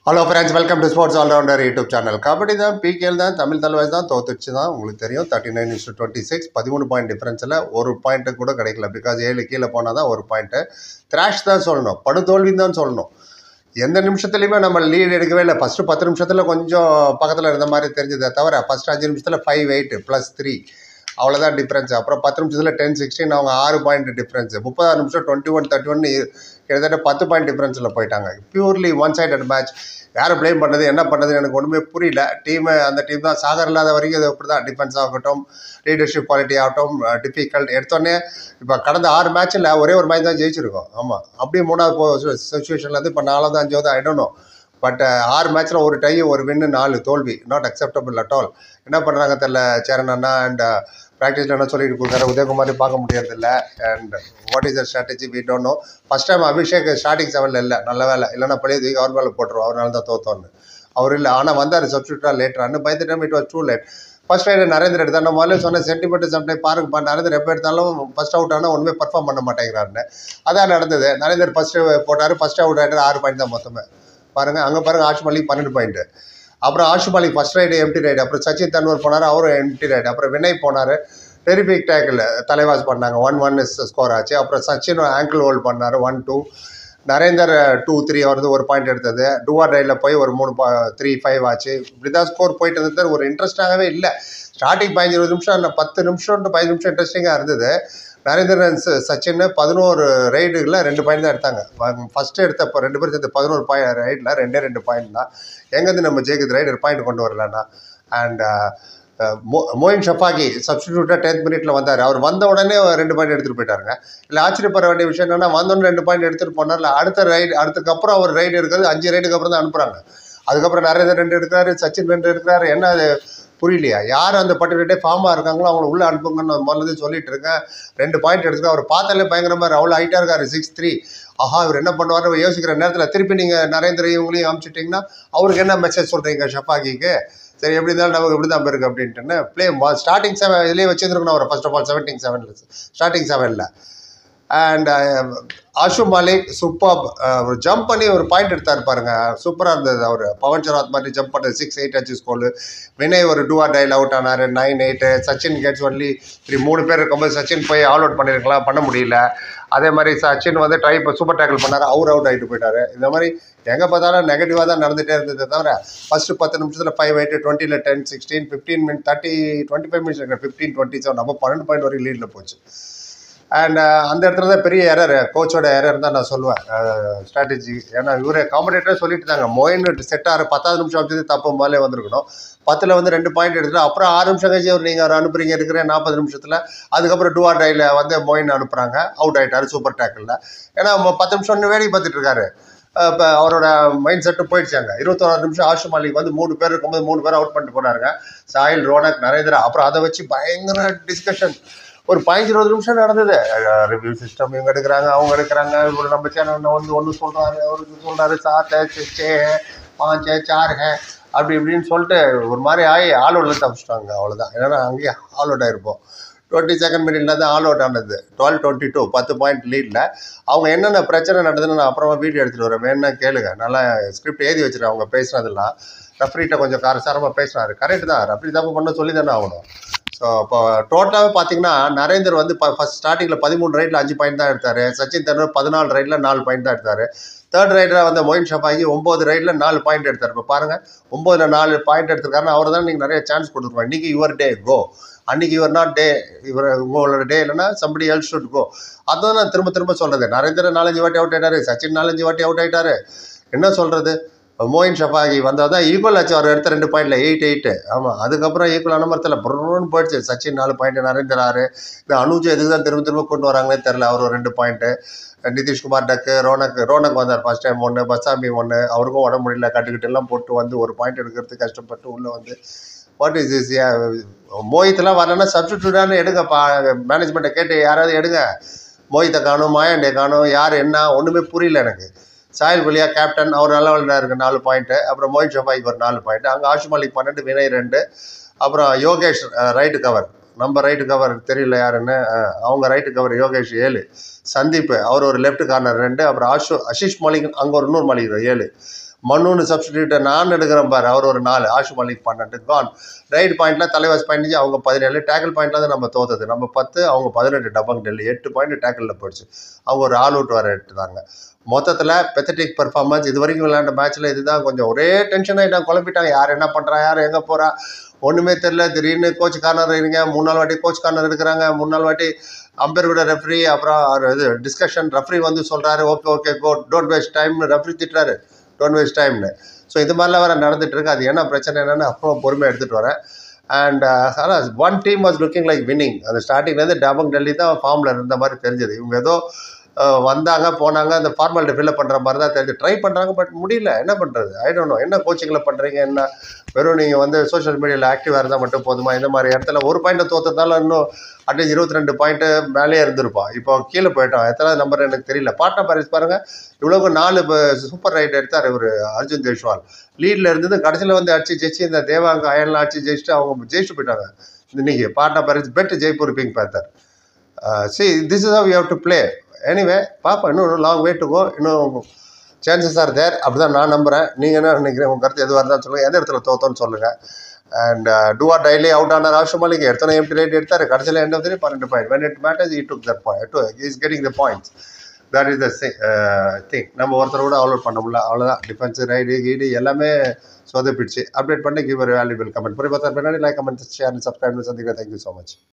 Hello friends, welcome to Sports All-Rounder YouTube channel. Kabaddi தான் PKL தான் Tamil Thalaivas தான் தோத்துச்சு தான் உங்களுக்கு தெரியும் 39-26 13 பாயிண்ட் டிஃபரன்ஸில் ஒரு பாயிண்ட் கூட கிடைக்கல பிகாஸ் 7 கீழே போனால் தான் ஒரு பாயிண்ட்டு thrash தான் சொல்லணும் படுதோல்வின்னு தான் சொல்லணும் எந்த நிமிஷத்துலையுமே நம்ம லீட் எடுக்கவே இல்லை ஃபஸ்ட்டு 10 நிமிஷத்தில் கொஞ்சம் பக்கத்தில் இருந்த மாதிரி தெரிஞ்சதை தவிர ஃபஸ்ட்டு 5 நிமிஷத்தில் 5-8 +3 அவ்வளோதான் டிஃப்ரென்ஸ் அப்புறம் 10 நிமிஷத்தில் 10-16 அவங்க 6 பாயிண்ட் டிஃப்ரென்ஸ் 30 நிமிஷம் 21-31 கிட்டத்தட்ட 10 பாயிண்ட் டிஃப்ரென்ஸில் போயிட்டாங்க பியூர்லி ஒன் சைடட் மேட்ச் யாரை ப்ளேம் பண்ணது என்ன பண்ணது எனக்கு ஒன்றுமே புரியல அந்த டீம் தான் சாகர் இல்லாத வரைக்கும் இது அப்படி தான் டிஃபென்ஸ் ஆகட்டும் லீடர்ஷிப் குவாலிட்டி ஆகட்டும் டிஃபிகல்ட் எடுத்தோடனே இப்போ கடந்த 6 மேட்ச்சில் ஒரே ஒரு மேட்ச் தான் ஜெயிச்சிருக்கோம் ஆமாம் அப்படியே 3வது சுச்சுவேஷன்லேருந்து இப்போ 4வது 5வது ஐடோனோ பட் 6 மேட்ச்சில் ஒரு டை ஒரு வின்னு 4 தோல்வி நாட் அக்செப்டபிள் அட் ஆல் என்ன பண்ணுறாங்க தெரியல சேரன் அண்ணா அண்ட் ப்ராக்டிஸில் என்ன சொல்லிட்டு கொடுக்குறாரு உதயகுமாரி பார்க்க முடியறதில்ல and what is the strategy we don't know first time Abhishek starting 7ல் இல்லை நல்ல வேலை இல்லைன்னா பழைய தூக்கி அவர் மேலே போட்டுருவோம் அவரால் தான் தோத்தோன்னு அவர் இல்லை ஆனால் வந்தார் சப்ஸ்டியூட்டாக லேட்டரானு by the time it was too late first raider Narendra எடுத்தால் நம்ம முதல்ல சொன்ன சென்டிமெண்ட் சம்டைம் பாருங்கப்பா நரேந்திர எப்போ எடுத்தாலும் ஃபஸ்ட் அவுட் ஆனால் ஒன்றுமே பர்ஃபார்ம் பண்ண மாட்டேங்கிறாருன்னு அதான் நடந்தது நரேந்திர ஃபஸ்ட்டு போட்டார் ஃபஸ்ட் அவுட் ஆகிட்டார் 6 பாயிண்ட் தான் மொத்தமே பாருங்கள் அங்கே பாருங்கள் ஆஷ் மலிக் 12 பாயிண்ட்டு அப்புறம் Ash Malik first raid empty raid அப்புறம் சச்சின் தன்வர் போனார் அவரும் எம்டி ரைடு அப்புறம் வினய் போனார் டெரிஃபிக் டேக்கில் தலைவாஸ் பண்ணாங்க 1-1 ஸ்கோர் ஆச்சு அப்புறம் சச்சின் ஆங்கிள் ஹோல்ட் பண்ணார் 1-2 நரேந்தர் 2-3 வருது ஒரு பாயிண்ட் எடுத்தது டூஆர் ரைடில் போய் ஒரு 3-5 ஆச்சு இப்படி தான் ஸ்கோர் போயிட்டு இருந்தது ஒரு இன்ட்ரெஸ்டாகவே இல்லை ஸ்டார்டிங் 15-20 நிமிஷம் இல்லை 10 நிமிஷம் டு 15 நிமிஷம் இன்ட்ரெஸ்டிங்காக இருந்தது நரேந்திரன் சச்சின் 11 ரைடுகளில் 2 பாயிண்ட் தான் எடுத்தாங்க ஃபஸ்ட்டு எடுத்தப்போ 2 பேர் சேர்த்து 11 ரைடில் 2 பாயிண்ட் தான் எங்கேருந்து நம்ம ஜெயிக்குது ரைடர் பாயிண்ட் கொண்டு வரலன்னா அண்ட் மோயின் ஷஃபாகி சப்ஸ்டிடியூட்டாக 10th மினிட்ல வந்தார் அவர் வந்த உடனே 2 பாயிண்ட் எடுத்துகிட்டு போயிட்டாருங்க இல்லை ஆச்சரியப்பட வேண்டிய விஷயம் என்னென்னா வந்தோடனே 2 பாயிண்ட் எடுத்துகிட்டு போனார் இல்லை அதுக்கப்புறம் அவர் ரைடு எடுக்கிறது 5 ரைடுக்கு அப்புறம் தான் அனுப்புகிறாங்க அதுக்கப்புறம் நரேந்தர் 2 எடுக்கிறாரு சச்சின் 2 எடுக்கிறாரு என்ன அது புரியலையா யார் அந்த பர்டிகுலர் ஃபார்மாக இருக்காங்களோ அவங்கள உள்ளே அனுப்புங்கன்னு முதல்ல சொல்லிட்டு இருக்கேன் 2 பாயிண்ட் எடுத்துக்க அவர் பார்த்தாலே பயங்கரமாக அவ்வளோ ஹைட்டாக இருக்காரு 6-3 ஆஹா இவர் என்ன பண்ணுவார் யோசிக்கிற நேரத்தில் திருப்பி நீங்கள் நரேந்திர இவங்களையும் அனுப்பிச்சிட்டிங்கன்னா அவருக்கு என்ன மெசேஜ் சொல்கிறீங்க ஷஃபாகிக்கு சரி எப்படி இருந்தாலும் நமக்கு இப்படி தான் இருக்கு அப்படின்ட்டுன்னு ஸ்டார்டிங் 7 இதுலேயே வச்சுருக்கணும் அவர் ஃபர்ஸ்ட் ஆஃப் ஆல் 17 ஸ்டார்டிங் 7ல் அண்ட் ஆஷு மாலிக் சூப்பர் ஒரு ஜம்ப் பண்ணி ஒரு பாயிண்ட் எடுத்தார் பாருங்க சூப்பராக இருந்தது அவர் பவன் சரத் மாதிரி ஜம்ப் பண்ணது 6-8 ஆச்சு ஸ்கோலு வினய் ஒரு டூஆர் டைல் அவுட் ஆனார் 9-8 சச்சின் கேட்ஸ் ஒன்லி 3 பேர் இருக்கும்போது சச்சின் போய் ஆல் அவுட் பண்ணியிருக்கலாம் பண்ண முடியல அதே மாதிரி சச்சின் வந்து சூப்பர் டேக்கிள் பண்ணார் அவர் அவுட் ஆகிட்டு போயிட்டார் இந்த மாதிரி எங்கே பார்த்தாலும் நெகட்டிவாக தான் நடந்துகிட்டே இருந்தது தவிர ஃபஸ்ட்டு 10 நிமிஷத்தில் 5-8 20ல் 10-16 15 மினிட் 25 மினிட்ஸ் 15-27 நம்ம 12 பாயிண்ட் வரைக்கும் லீடில் போச்சு அண்ட் அந்த இடத்துல தான் பெரிய எரர் கோச்சோட எரர் தான் நான் சொல்லுவேன் ஸ்ட்ராட்டஜி ஏன்னா இவரே காம்படேட்டரே சொல்லிட்டு தாங்க மொயின் செட் ஆகிற 10வது நிமிஷம் வச்சு தப்பு மேலே வந்திருக்கணும் 10ல் வந்து 2 பாயிண்ட் எடுத்துட்டு அப்புறம் 6 நிமிஷம் கழிச்சு நீங்கள் அவர் அனுப்புறீங்க இருக்கிற 40 நிமிஷத்தில் அதுக்கப்புறம் டூஆர் டைல வந்து மொயின் அனுப்புகிறாங்க அவுட் ஆகிட்டார் சூப்பர் டேக்கில் ஏன்னா 10 நிமிஷம் இன்னும் வேடிக்கை பார்த்துட்டு இருக்காரு இப்போ அவரோட மைண்ட் செட்டு போயிடுச்சாங்க 21 நிமிஷம் ஆஷு மாலிக் வந்து 3 பேர் இருக்கும்போது 3 பேர் அவுட் பண்ணிட்டு போனாருங்க சாயில் ரோனக் நரேந்திரா அப்புறம் அதை வச்சு பயங்கர டிஸ்கஷன் ஒரு 15-20 நிமிஷம் நடந்தது ரிவ்யூ சிஸ்டம் இவங்க எடுக்கிறாங்க அவங்க எடுக்கிறாங்க ஒரு நம்ம சேனல் வந்து ஒன்று சொல்கிறாரு அவருக்கு சொல்கிறாரு 7 6 5 4 அப்படி இப்படின்னு சொல்லிட்டு ஒரு மாதிரி ஆகி ஆல் அவுட்டில் தப்பிச்சிட்டாங்க அவ்வளோதான் ஏன்னா அங்கேயே ஆல் அவுட் ஆகிருப்போம் 22nd மினிட்ல தான் ஆல் அவுட் ஆனது 12-22 10 பாயிண்ட் லீடில் அவங்க என்னென்ன பிரச்சனை நடந்ததுன்னு நான் அப்புறமா வீடியோ எடுத்துகிட்டு வரேன் வேணுன்னா கேளுங்க நல்லா ஸ்கிரிப்ட் எழுதி வச்சுருக்கேன் அவங்க பேசுனதெல்லாம் ரெஃப்ரிகிட்ட கொஞ்சம் காரசாரமாக பேசினாரு கரெக்ட் தான் ரெஃப்ரி தப்பு பண்ண சொல்லி தானே ஆகணும் ஸோ இப்போ டோட்டலாகவே பார்த்தீங்கன்னா நரேந்தர் வந்து ஃபஸ்ட் ஸ்டார்டிங்கில் 13 ரைடில் 5 பாயிண்ட் தான் எடுத்தார் சச்சின் தன்வர் 14 ரைடில் 4 பாயிண்ட் தான் எடுத்தார் தேர்ட் ரைடராக வந்து மொயின் ஷஃபாகி 9 ரைடில் 4 பாயிண்ட் எடுத்தார் இப்போ பாருங்கள் 9ல் 4 பாயிண்ட் எடுத்திருக்காருன்னா அவர் தான் நீங்கள் நிறைய சான்ஸ் கொடுத்துருவாங்க இன்றைக்கி யுவர் டே கோ அன்றைக்கி யுவர் நாட் டே உங்களோட டே இல்லைன்னா சம்படி எல்ஸ் ஷுட் கோ அதுதான் நான் திரும்ப சொல்கிறது நரேந்திர 4-5 வாட்டி அவுட் ஆகிட்டாரு சச்சின் 4-5 வாட்டி அவுட் ஆகிட்டாரு என்ன சொல்கிறது மோயின் ஷஃபாகி வந்தால் தான் ஈக்குவல் ஆச்சு அவர் எடுத்த 2 பாயிண்டில் 8-8 ஆமாம் அதுக்கப்புறம் ஈக்குவல் அனுமரத்தில் புரோன்னு போயிடுச்சு சச்சின் 4 பாயிண்ட் நரேந்திர 6 இந்த அனுஜ் எதுக்கு தான் திரும்ப கொண்டு வராங்களே தெரில அவர் ஒரு 2 பாயிண்ட்டு நிதிஷ்குமார் டக்கு ரோனக் வந்தார் ஃபஸ்ட் டைம் 1 பசாமி 1 அவருக்கும் உடம்பு முடியல கட்டுக்கிட்டு எல்லாம் போட்டு வந்து ஒரு பாயிண்ட் எடுக்கிறதுக்கு கஷ்டப்பட்டு உள்ளே வந்து வாட் இஸ் இஸ் மோஹித்லாம் வரலன்னா சப்ஸ்டிடியூட்டானு எடுங்க மேனேஜ்மெண்ட்டை கேட்டு யாராவது எடுங்க மோஹித்தை காணும் மாயாண்டே காணும் யார் என்ன ஒன்றுமே புரியல எனக்கு சாயில் புலியா கேப்டன் அவர் நல்ல விளையாடுறாரு 4 பாயிண்ட்டு அப்புறம் மோயின் ஷஃபாய்க்கு ஒரு 4 பாயிண்ட் அங்கே ஆஷு மாலிக் 12 வினய் 2 அப்புறம் யோகேஷ் ரைட்டு கவர் நம்ம ரைட்டு கவர் தெரியல யாருன்னு அவங்க ரைட்டு கவர் யோகேஷ் 7 சந்தீப் அவர் ஒரு லெஃப்ட் கார்னர் 2 அப்புறம் ஆஷிஷ் மாலிக் அங்கே ஒரு இன்னொரு மாலிக் 7 மண்ணுன்னு சப்ஸ்டியூட்டை நான் எடுக்கிறேன் பாரு, அவர் ஒரு 4, ஆஷு மலிக் 12 கான். ரைட் பாயிண்டில் தலைவாஸ் 15, அவங்க 17. டேக்கிள் பாயிண்டில் தான் நம்ம தோத்தது. நம்ம 10, அவங்க 18. டபங் டெல்லி 8 பாயிண்ட் டேக்கிளில் போயிடுச்சு. அவங்க ஒரு ஆல் அவுட் வர எடுத்துட்டாங்க. மொத்தத்தில் பெத்தட்டிக் பெர்ஃபார்மன்ஸ். இது வரைக்கும் விளையாண்ட மேட்ச்சில் இதுதான். கொஞ்சம் ஒரே டென்ஷன் ஆகிட்டாங்க, குழப்பிட்டாங்க. யார் என்ன பண்ணுறா, யார் எங்கே போகிறா, ஒன்றுமே தெரில. திடீர்னு கோச் கார்னர் இருங்க, 3 நாள் வாட்டி கோச் கார்னர் எடுக்கிறாங்க, 3 நாள் வாட்டி அம்பேர் கூட ரெஃப்ரி, அப்புறம் இது டிஸ்கஷன். ரெஃப்ரி வந்து சொல்கிறாரு okay okay go, don't waste டைம்னு ரெஃப்ரி திட்டுறாரு, டோன்ட் வேஸ்ட் டைம்னு. ஸோ இது மாதிரிலாம் வேறு நடந்துட்டு இருக்கு. அது என்ன பிரச்சனை என்னன்னு அப்புறம் பொறுமையாக எடுத்துகிட்டு வரேன். அண்ட் அதான் one team was looking like winning. அந்த ஸ்டார்டிங்லேருந்து டபங் டெல்லி தான் ஃபார்மில் இருந்த மாதிரி தெரிஞ்சது. இவங்க ஏதோ வந்தாங்க போனாங்க, அந்த ஃபார்மாலிட்டி ஃபில்அப் பண்ணுற மாதிரி தான் தெரிஞ்சு ட்ரை பண்ணுறாங்க. பட் முடியல, என்ன பண்ணுறது, ஐ டோன்ட் நோ. என்ன கோச்சிங்கில் பண்ணுறீங்க, என்ன வெறும் நீங்கள் வந்து சோஷியல் மீடியாவில் ஆக்டிவாக இருந்தால் மட்டும் போதுமா? இந்த மாதிரி இடத்துல ஒரு பாயிண்ட்டை தோற்றதால இன்னும் அட்லீஸ்ட் 22 பாயிண்ட்டு மேலேயே இருந்திருப்பான். இப்போ கீழே போயிட்டான். எத்தனை நம்பர் எனக்கு தெரியல. பாட்னா பாரிஸ் பாருங்கள், இவ்வளோக்கு 4 சூப்பர் ரைட் எடுத்தார் இவர் அர்ஜுன் தேஷ்வால். லீடில் இருந்தது, கடைசியில் வந்து அடிச்சு ஜெயிச்சு இந்த தேவாங்க அயன்லாம் அடிச்சு ஜெயிச்சுட்டு அவங்க ஜெயிச்சுட்டு போயிட்டாங்க. இன்னைக்கு Patna pirates beat Jaipur pink panther. This is how you have to play. Anyway பார்ப்போம், இன்னும் லாங் வே டு கோ, இன்னும் சான்சஸ் ஆர் தேர். அப்படி தான் நான் நம்புகிறேன். நீங்கள் என்ன நினைக்கிறீங்க? உங்கள் கருத்து எதுவாக இருந்தாலும் சொல்லுங்கள், எந்த இடத்துல தோத்தோன்னு சொல்லுங்கள். அண்ட் டூஆர் டெய்லி அவுட் ஆனார் ஆஷு மலிக். எத்தனை எம்டி ரைட் எடுத்தார், கடைசியில் end of the 12 point. When it matters he took that point, he is getting the points. that is the thing. நம்ம ஒருத்தர் கூட அவுட் பண்ண முடியல, அவ்வளோதான். டிஃபென்ஸ் ரைடு கீடு எல்லாமே சொதப்பிடுச்சு. அப்டேட் பண்ணி கிவ் ஒரு வேல்யூபிள் கமெண்ட். புரிய பார்த்தா பின்னாடி லைக் கமெண்ட் ஷேர் சப்ஸ்கிரைப் சந்திக்கிறேன். Thank you so much.